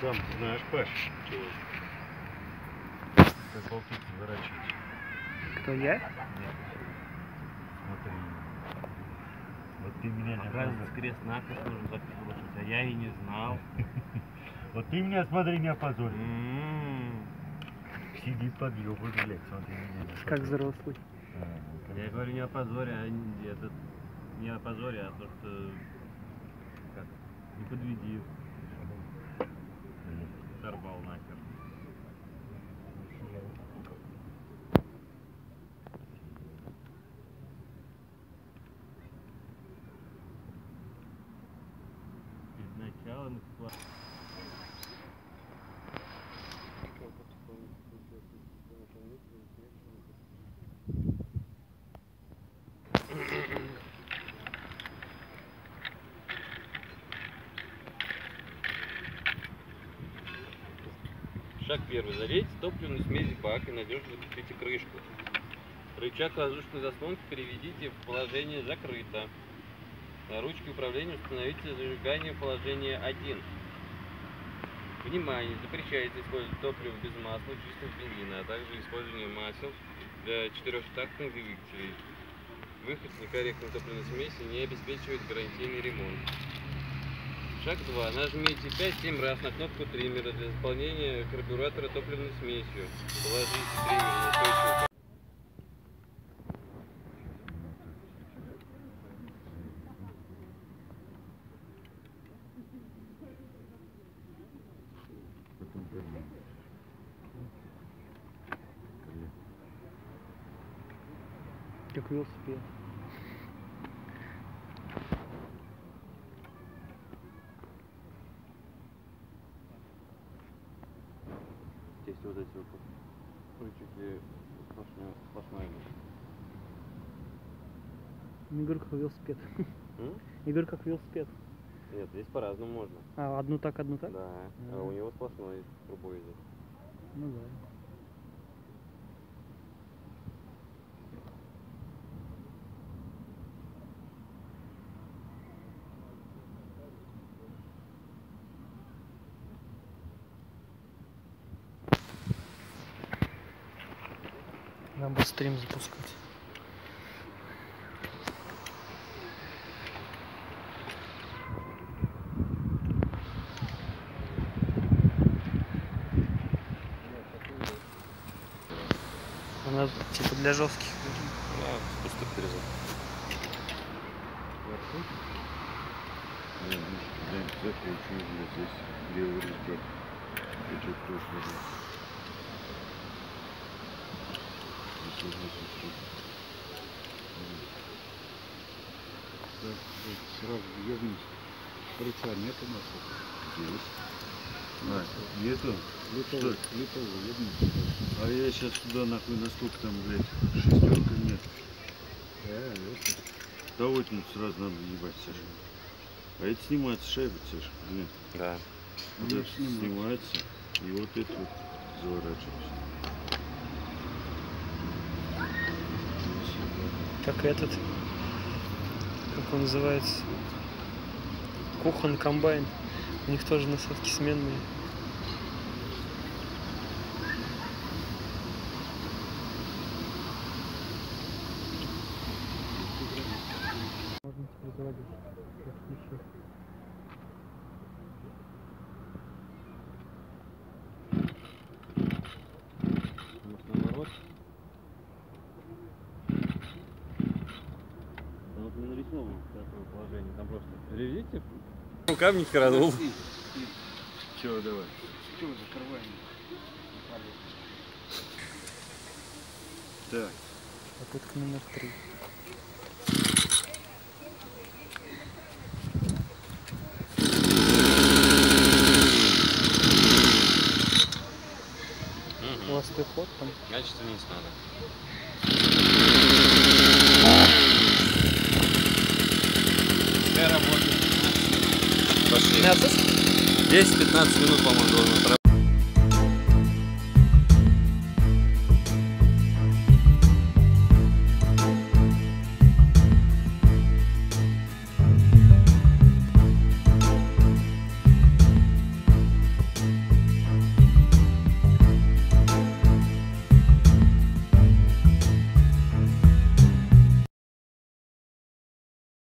сам знаешь, Паш. Как болтики заворачивать. Кто, я? Нет. Смотри. Вот ты меня не Оказывается, крест-накрест нужно записывать, а я и не знал. Вот ты меня, смотри, не опозорь. Сиди подъебывай, блядь, смотри меня. Как взрослый. Я говорю не о позоре, а не о позоре, а то, что как, не подведи. Сорвал нахер. Перед началом эксплуатации. Шаг первый. Залейте топливную смесь в бак и надежно закрепите крышку. Рычаг воздушной заслонки переведите в положение «Закрыто». На ручке управления установите зажигание в положение 1. Внимание! Запрещается использовать топливо без масла, чистого бензина, а также использование масел для четырехтактных двигателей. Выход с некорректной топливной смеси не обеспечивает гарантийный ремонт. Шаг 2. Нажмите 5-7 раз на кнопку триммера для заполнения карбюратора топливной смесью. Положите триммер на устойчивую. Как велосипед. Здесь вот эти вот рычаги сплошной. Не говорю, как велосипед. Не говорю, как велосипед. Нет, здесь по-разному можно. А, одну так, одну так? Да, а у него сплошной трубой идет. Ну да. Надо бы стрим запускать. Она типа для жестких. Да, пустых перезов. Здесь белый рычаг. Рычаг прошлого. Так, сразу ёбнись. Рычага нет у нас? Есть. А, нету? Литовый, ёбнись. А я сейчас туда нахуй, насколько там, блядь, шестерка нет. Да, это. Да вот сразу надо ебать, Саша. А это снимается шайба, Саша, блин. Да. Вот это снимается, и вот это вот заворачивается. Как этот, как он называется, Кухон комбайн. У них тоже насадки сменные. Можно теперь заводить. Отключить. Может, наоборот? Там вот не нарисовано в таком положении. Там просто ревизите. Камни херанул. Чего, давай. Чего закрываем? Так. Попытка номер 3. Холостой ход там. Значит, вниз надо. Какая работа? Пошли. 10-15 минут, по-моему, должен отработать.